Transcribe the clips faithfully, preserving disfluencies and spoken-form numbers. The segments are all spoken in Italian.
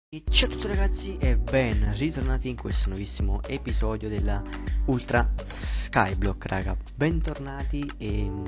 E ciao a tutti ragazzi e ben ritornati in questo nuovissimo episodio della Ultra Skyblock, raga. Bentornati e mm,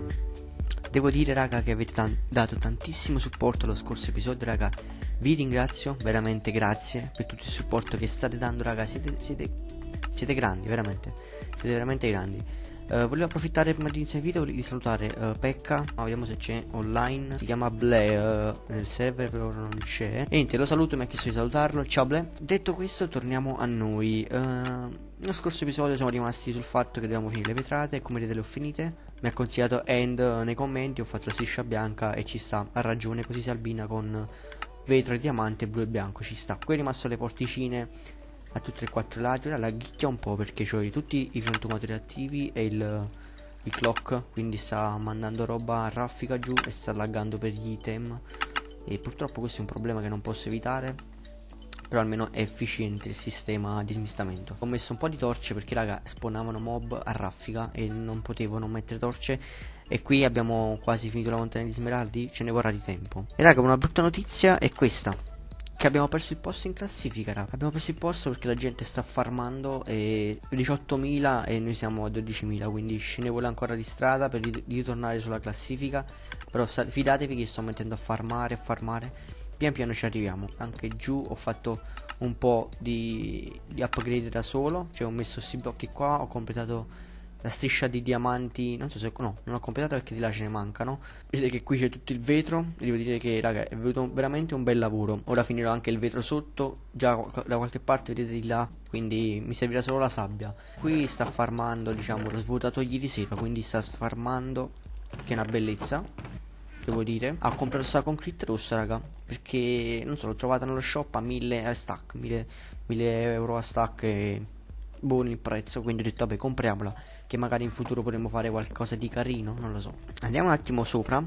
devo dire raga che avete tan- dato tantissimo supporto allo scorso episodio, raga. Vi ringrazio, veramente grazie per tutto il supporto che state dando, raga. Siete, siete, siete grandi, veramente. Siete veramente grandi. Uh, volevo approfittare prima di iniziare il video di salutare uh, Pekka, ma vediamo se c'è online. Si chiama Ble uh, nel server, però non c'è. E niente, lo saluto, mi ha chiesto di salutarlo. Ciao Ble. Detto questo, torniamo a noi. uh, Nello scorso episodio siamo rimasti sul fatto che dovevamo finire le vetrate e come vedete le ho finite. Mi ha consigliato End uh, nei commenti, ho fatto la striscia bianca e ci sta, ha ragione, così si abbina con vetro e diamante, blu e bianco, ci sta. Qui è rimasto le porticine a tutti e quattro i lati. Ora la ghicchia un po' perché ho tutti i frantumatori attivi e il, il clock, quindi sta mandando roba a raffica giù e sta laggando per gli item. E purtroppo questo è un problema che non posso evitare, però almeno è efficiente il sistema di smistamento. Ho messo un po' di torce perché raga spawnavano mob a raffica e non potevo non mettere torce. E qui abbiamo quasi finito la montagna di smeraldi, ce ne vorrà di tempo. E raga, una brutta notizia è questa, che abbiamo perso il posto in classifica, raga. Abbiamo perso il posto perché la gente sta farmando e diciottomila e noi siamo a dodicimila, quindi scendevo ancora di strada per ri ritornare sulla classifica. Però fidatevi che sto mettendo a farmare, a farmare. Pian piano ci arriviamo. Anche giù ho fatto un po' di, di upgrade da solo, cioè ho messo questi blocchi qua, ho completato la striscia di diamanti. Non so se no, non l'ho completata perché di là ce ne mancano. Vedete che qui c'è tutto il vetro. E devo dire che raga è venuto veramente un bel lavoro. Ora finirò anche il vetro sotto, già da qualche parte vedete di là, quindi mi servirà solo la sabbia. Qui sta farmando, diciamo, l'ho svuotato ieri sera, quindi sta farmando, che è una bellezza, devo dire. Ha comprato sta concrete rossa, raga, perché non so, l'ho trovata nello shop a mille a stack, mille euro a stack e buono il prezzo, quindi ho detto vabbè compriamola, che magari in futuro potremmo fare qualcosa di carino, non lo so. Andiamo un attimo sopra.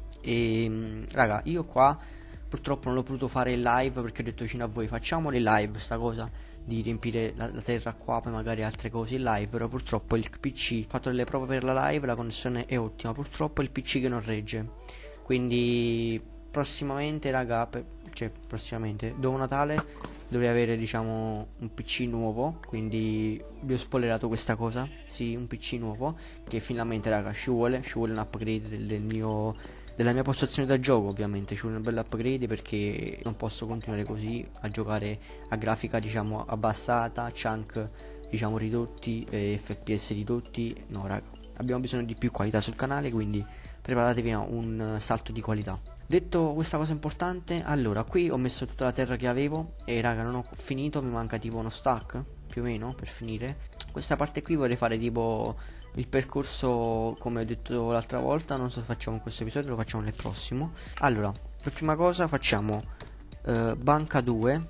E raga, io qua purtroppo non l'ho potuto fare in live perché ho detto vicino a voi facciamo le live, sta cosa di riempire la, la terra qua, poi magari altre cose in live. Però purtroppo il P C, ho fatto delle prove per la live, la connessione è ottima, purtroppo è il P C che non regge. Quindi prossimamente raga, per, cioè prossimamente dopo Natale dovrei avere, diciamo, un P C nuovo. Quindi vi ho spoilerato questa cosa. Sì, un P C nuovo che finalmente raga ci vuole, ci vuole un upgrade del, del mio, della mia postazione da gioco. Ovviamente ci vuole un bel upgrade perché non posso continuare così a giocare a grafica, diciamo, abbassata, chunk, diciamo, ridotti, eh, F P S ridotti. No raga, abbiamo bisogno di più qualità sul canale, quindi preparatevi a un salto di qualità. Detto questa cosa importante, allora qui ho messo tutta la terra che avevo e raga non ho finito, mi manca tipo uno stack più o meno per finire. Questa parte qui vorrei fare tipo il percorso come ho detto l'altra volta, non so se facciamo in questo episodio, lo facciamo nel prossimo. Allora, per prima cosa facciamo eh, banca due,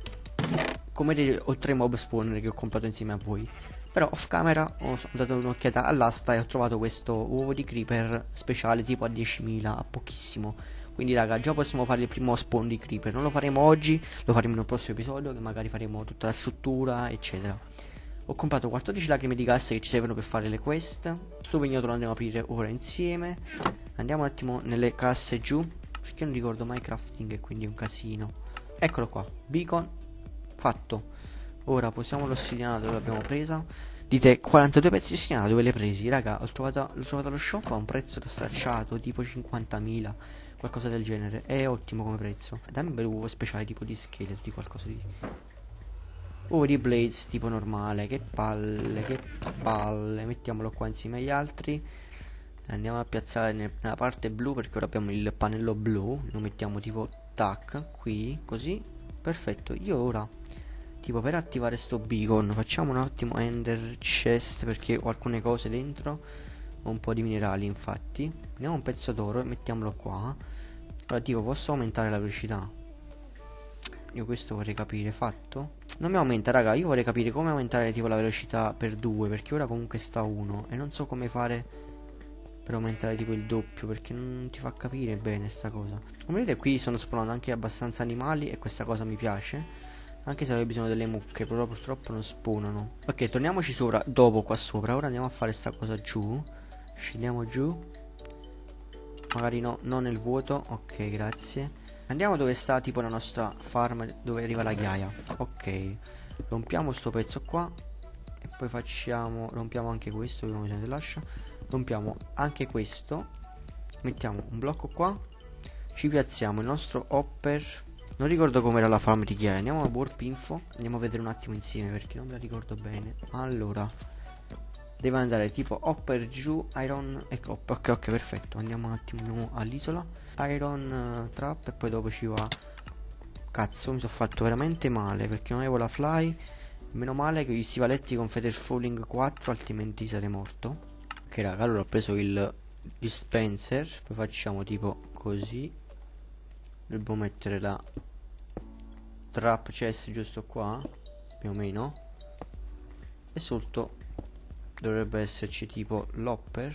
come vedete ho tre mob spawner che ho comprato insieme a voi. Però off camera ho dato un'occhiata all'asta e ho trovato questo uovo di creeper speciale tipo a diecimila, a pochissimo. Quindi raga già possiamo fare il primo spawn di creeper. Non lo faremo oggi, lo faremo nel prossimo episodio, che magari faremo tutta la struttura eccetera. Ho comprato quattordici lacrime di gas che ci servono per fare le quest. Sto vignoto lo andiamo a aprire ora insieme. Andiamo un attimo nelle casse giù, perché non ricordo mai crafting e quindi è un casino. Eccolo qua, beacon fatto. Ora possiamo l'ossidiana, dove l'abbiamo presa? Dite quarantadue pezzi di ossidiana, dove le presi? Raga, l'ho trovato, l'ho trovato allo shop a un prezzo da stracciato, tipo cinquantamila, qualcosa del genere. È ottimo come prezzo. Dammi un bel uovo speciale tipo di scheletro, di qualcosa di... uovo di blades tipo normale. Che palle, che palle. Mettiamolo qua insieme agli altri. Andiamo a piazzare nella parte blu, perché ora abbiamo il pannello blu. Lo mettiamo tipo tac, qui, così. Perfetto, io ora... tipo per attivare sto beacon facciamo un attimo ender chest, perché ho alcune cose dentro, ho un po' di minerali infatti. Prendiamo un pezzo d'oro e mettiamolo qua. Allora tipo posso aumentare la velocità? Io questo vorrei capire. Fatto? Non mi aumenta raga, io vorrei capire come aumentare tipo la velocità per due, perché ora comunque sta uno e non so come fare per aumentare tipo il doppio, perché non ti fa capire bene sta cosa. Come vedete qui sono spawnando anche abbastanza animali e questa cosa mi piace, anche se avevo bisogno delle mucche, però purtroppo non spawnano. Ok, torniamoci sopra, dopo qua sopra. Ora andiamo a fare sta cosa giù. Scendiamo giù. Magari no, non nel vuoto. Ok, grazie. Andiamo dove sta tipo la nostra farm, dove arriva la ghiaia. Ok, rompiamo sto pezzo qua e poi facciamo, rompiamo anche questo, vediamo se lascia. Rompiamo anche questo, mettiamo un blocco qua, ci piazziamo il nostro hopper. Non ricordo com'era la farm di ghiaia. Andiamo a warp info, andiamo a vedere un attimo insieme perché non me la ricordo bene. Allora, deve andare tipo hopper giù, iron e coppa. Ok, ok, perfetto. Andiamo un attimo all'isola, iron uh, trap e poi dopo ci va. Cazzo, mi sono fatto veramente male perché non avevo la fly. Meno male che ho gli stivaletti con feather falling quattro, altrimenti sarei morto. Ok raga, allora ho preso il dispenser, poi facciamo tipo così. Dobbiamo mettere la trap chest giusto qua, più o meno. E sotto dovrebbe esserci tipo l'hopper.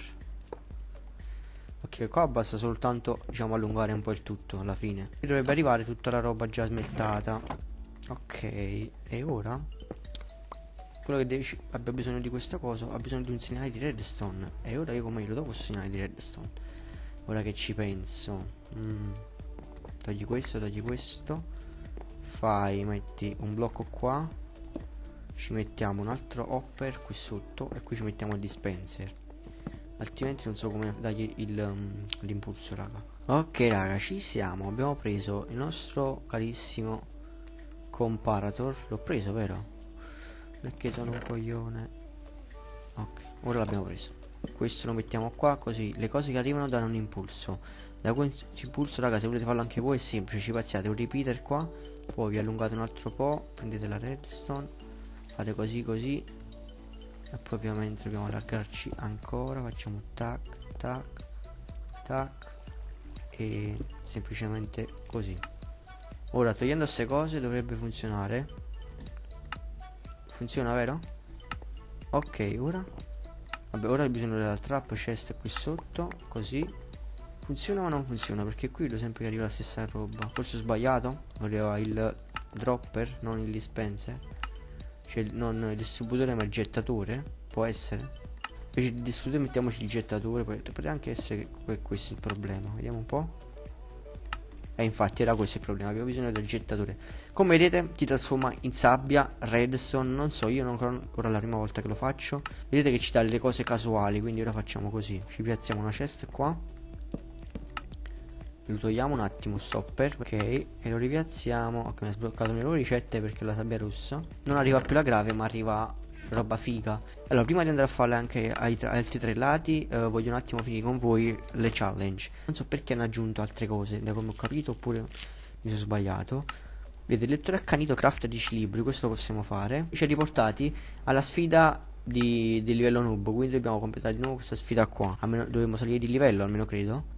Ok, qua basta soltanto, diciamo, allungare un po' il tutto alla fine. E dovrebbe arrivare tutta la roba già smeltata. Ok, e ora quello che devi, abbia bisogno di questa cosa, ha bisogno di un segnale di redstone. E ora io come lo do questo segnale di redstone? Ora che ci penso, mm. Togli questo, togli questo. Fai, metti un blocco qua. Ci mettiamo un altro hopper qui sotto. E qui ci mettiamo il dispenser. Altrimenti non so come dargli um, l'impulso, raga. Ok raga, ci siamo. Abbiamo preso il nostro carissimo comparator. L'ho preso, vero? Perché sono un coglione. Ok, ora l'abbiamo preso. Questo lo mettiamo qua, così le cose che arrivano danno un impulso. Da questo impulso, raga, se volete farlo anche voi è semplice. Ci paziate un repeater qua, poi vi allungate un altro po', prendete la redstone, fate così così, e poi ovviamente dobbiamo allargarci ancora. Facciamo tac tac tac e semplicemente così. Ora togliendo queste cose dovrebbe funzionare. Funziona, vero? Ok, ora vabbè, ora ho bisogno della trap chest qui sotto, così. Funziona o non funziona? Perché qui vedo sempre che arriva la stessa roba. Forse ho sbagliato? Voleva il dropper, non il dispenser. Cioè non il distributore ma il gettatore. Può essere. Invece di distributore mettiamoci il gettatore. Potrebbe anche essere che questo è il problema. Vediamo un po'. E infatti era questo il problema, avevo bisogno del gettatore. Come vedete si trasforma in sabbia, redstone, non so, io non ora è la prima volta che lo faccio. Vedete che ci dà le cose casuali, quindi ora facciamo così. Ci piazziamo una chest qua. Lo togliamo un attimo stopper, ok, e lo ripiazziamo. Ok, mi ha sbloccato le loro ricette perché la sabbia rossa. Non arriva più la grave ma arriva roba figa. Allora, prima di andare a farle anche ai altri tre lati, eh, voglio un attimo finire con voi le challenge. Non so perché hanno aggiunto altre cose, da come ho capito, oppure mi sono sbagliato. Vedete, il lettore accanito craft dieci libri, questo lo possiamo fare. Ci ha riportati alla sfida di, di livello noob, quindi dobbiamo completare di nuovo questa sfida qua. Almeno dovremmo salire di livello, almeno credo.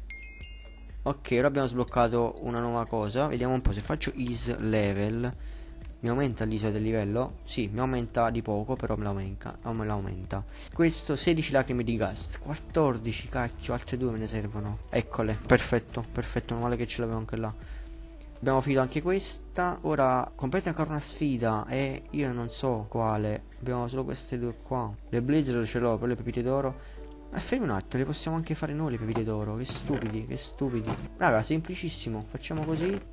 Ok, ora abbiamo sbloccato una nuova cosa. Vediamo un po' se faccio is level. Mi aumenta l'isola del livello? Sì, mi aumenta di poco, però me l'aumenta, oh, me l'aumenta. Questo sedici lacrime di ghast, quattordici, cacchio, altre due me ne servono. Eccole, perfetto, perfetto, non male che ce l'avevo anche là. Abbiamo finito anche questa. Ora completa ancora una sfida e io non so quale. Abbiamo solo queste due qua. Le blazer ce l'ho, per le pepite d'oro. Ma fermi un attimo, le possiamo anche fare noi le pepite d'oro. Che stupidi, che stupidi. Raga, semplicissimo, facciamo così.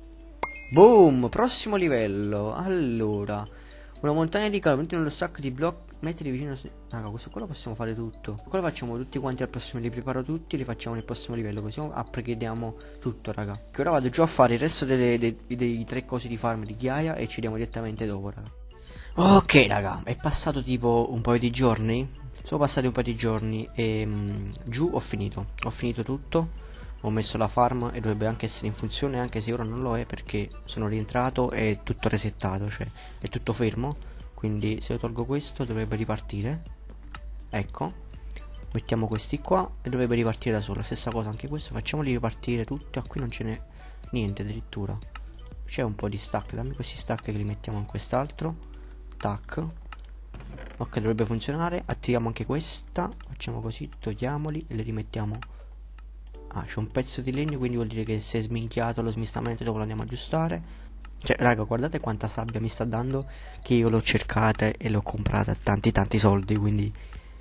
Boom, prossimo livello. Allora, una montagna di calore, metti nello stack di block, mettili vicino. Raga, questo qua lo possiamo fare tutto. Qua lo facciamo tutti quanti al prossimo, li preparo tutti, li facciamo nel prossimo livello, così upgradiamo tutto, raga. Che ora vado giù a fare il resto delle, dei, dei tre cosi di farm di ghiaia e ci vediamo direttamente dopo, raga. Ok, raga, è passato tipo un paio di giorni. Sono passati un paio di giorni e mh, giù ho finito. Ho finito tutto. Ho messo la farm e dovrebbe anche essere in funzione, anche se ora non lo è perché sono rientrato e è tutto resettato, cioè è tutto fermo. Quindi se io tolgo questo dovrebbe ripartire. Ecco, mettiamo questi qua e dovrebbe ripartire da solo. Stessa cosa anche questo, facciamoli ripartire tutti. Ah, qui non ce n'è niente addirittura. C'è un po' di stack, dammi questi stack che li mettiamo in quest'altro. Tac. Ok, dovrebbe funzionare. Attiviamo anche questa, facciamo così, togliamoli e le rimettiamo. Ah, c'è un pezzo di legno, quindi vuol dire che si è sminchiato lo smistamento, dopo lo andiamo a aggiustare. Cioè, raga, guardate quanta sabbia mi sta dando, che io l'ho cercata e l'ho comprata a tanti tanti soldi, quindi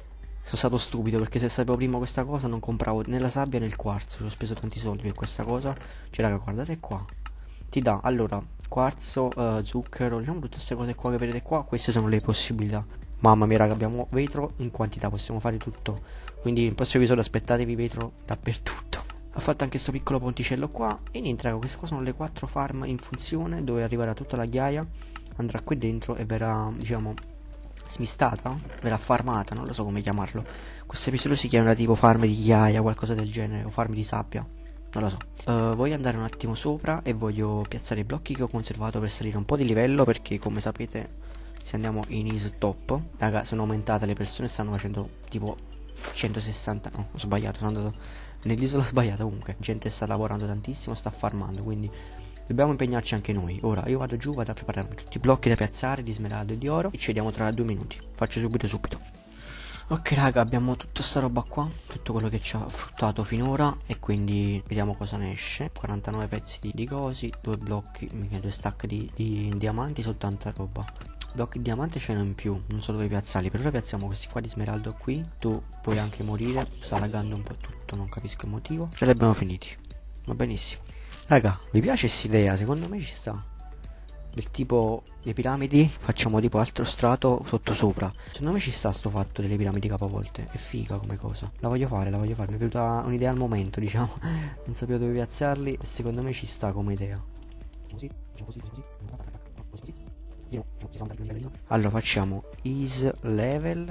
sono stato stupido, perché se sapevo prima questa cosa non compravo né la sabbia né il quarzo. Ci ho speso tanti soldi per questa cosa. Cioè raga, guardate qua, ti dà allora quarzo, uh, zucchero, diciamo tutte queste cose qua che vedete qua. Queste sono le possibilità. Mamma mia raga, abbiamo vetro in quantità, possiamo fare tutto. Quindi nel prossimo episodio aspettatevi vetro dappertutto. Ho fatto anche questo piccolo ponticello qua. E niente raga, queste qua sono le quattro farm in funzione, dove arriverà tutta la ghiaia, andrà qui dentro e verrà, diciamo, smistata, verrà farmata, non lo so come chiamarlo. Questo episodio si chiamerà tipo farm di ghiaia, qualcosa del genere, o farm di sabbia, non lo so. uh, Voglio andare un attimo sopra e voglio piazzare i blocchi che ho conservato per salire un po' di livello, perché come sapete, se andiamo in easy top, raga, sono aumentate, le persone stanno facendo tipo centosessanta, no, ho sbagliato, sono andato nell'isola sbagliata. Comunque gente sta lavorando tantissimo, sta farmando, quindi dobbiamo impegnarci anche noi. Ora io vado giù, vado a preparare tutti i blocchi da piazzare di smeraldo e di oro e ci vediamo tra due minuti. Faccio subito subito. Ok raga, abbiamo tutta sta roba qua, tutto quello che ci ha fruttato finora, e quindi vediamo cosa ne esce. quarantanove pezzi di, di cosi, due blocchi, due stack di, di diamanti, soltanto roba. Blocchi di diamante ce n'è in più, non so dove piazzarli. Per ora piazziamo questi qua di smeraldo qui. Tu puoi anche morire, sta laggando un po' tutto, non capisco il motivo. Ce li abbiamo finiti, va benissimo. Raga, mi piace questa idea, secondo me ci sta. Del tipo le piramidi, facciamo tipo altro strato sotto sopra. Secondo me ci sta sto fatto delle piramidi capovolte. È figa come cosa. La voglio fare, la voglio fare. Mi è venuta un'idea al momento, diciamo. Non sapevo dove piazzarli e secondo me ci sta come idea. Così, così, così. Allora facciamo is level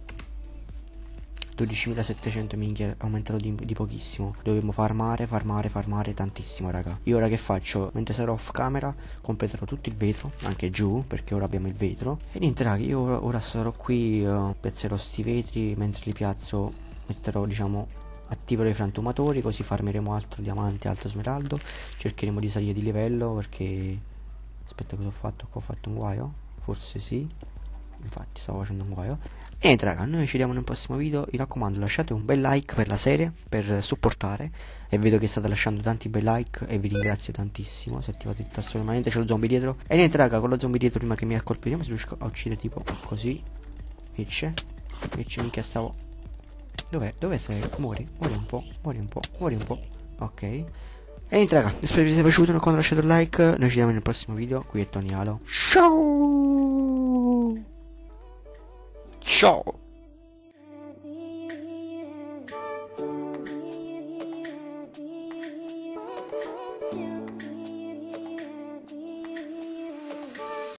dodicimilasettecento, minchia, è aumentato di, di pochissimo. Dobbiamo farmare, farmare, farmare tantissimo raga. Io ora che faccio? Mentre sarò off camera completerò tutto il vetro, anche giù, perché ora abbiamo il vetro. E niente raga, io ora, ora sarò qui, uh, piazzerò sti vetri. Mentre li piazzo metterò, diciamo, attiverò i frantumatori, così farmeremo altro diamante, altro smeraldo. Cercheremo di salire di livello, perché aspetta, cosa ho fatto? Qua ho fatto un guaio? Forse sì. Infatti stavo facendo un guaio. E niente raga, noi ci vediamo nel prossimo video. Mi raccomando, lasciate un bel like per la serie, per supportare. E vedo che state lasciando tanti bei like e vi ringrazio tantissimo. Se attivate il tasto rimanente, c'è lo zombie dietro. E niente raga, con lo zombie dietro, prima che mi accolpiremo, se riesco a uccidere tipo così. Invece Invece minchia stavo. Dov'è? Dove sei? Muori, muori un po', muori un po', muori un po'. Ok. E niente raga, spero vi sia piaciuto, non quando lasciate un like. Noi ci vediamo nel prossimo video. Qui è Tony Halo. Ciao. Ciao.